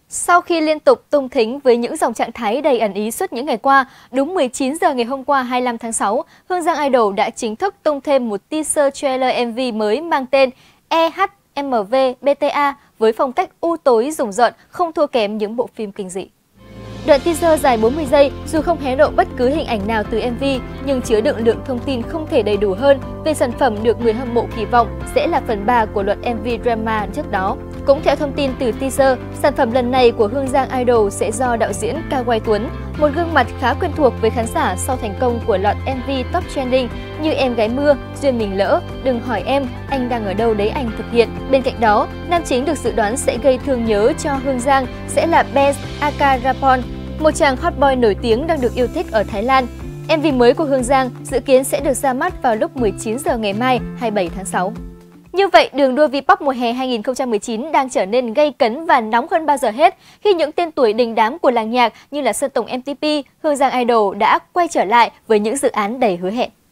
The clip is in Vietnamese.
Sau khi liên tục tung thính với những dòng trạng thái đầy ẩn ý suốt những ngày qua, đúng 19 giờ ngày hôm qua 25 tháng 6, Hương Giang Idol đã chính thức tung thêm một teaser trailer MV mới mang tên EHMV BTA với phong cách u tối rùng rợn, không thua kém những bộ phim kinh dị. Đoạn teaser dài 40 giây, dù không hé lộ bất cứ hình ảnh nào từ MV, nhưng chứa đựng lượng thông tin không thể đầy đủ hơn về sản phẩm được người hâm mộ kỳ vọng sẽ là phần 3 của loạt MV drama trước đó. Cũng theo thông tin từ teaser, sản phẩm lần này của Hương Giang Idol sẽ do đạo diễn Cao Quay Tuấn, một gương mặt khá quen thuộc với khán giả sau thành công của loạt MV top trending như Em Gái Mưa, Duyên Mình Lỡ, Đừng Hỏi Em, Anh Đang Ở Đâu Đấy Anh thực hiện. Bên cạnh đó, nam chính được dự đoán sẽ gây thương nhớ cho Hương Giang sẽ là Benz Akrapon, một chàng hot boy nổi tiếng đang được yêu thích ở Thái Lan. MV mới của Hương Giang dự kiến sẽ được ra mắt vào lúc 19 giờ ngày mai 27 tháng 6. Như vậy, đường đua V-pop mùa hè 2019 đang trở nên gay cấn và nóng hơn bao giờ hết khi những tên tuổi đình đám của làng nhạc như là Sơn Tùng MTP, Hương Giang Idol đã quay trở lại với những dự án đầy hứa hẹn.